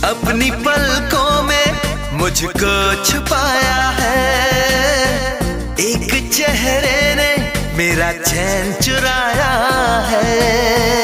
अपनी पलकों में मुझको छुपाया है, एक चेहरे ने मेरा चैन चुराया है।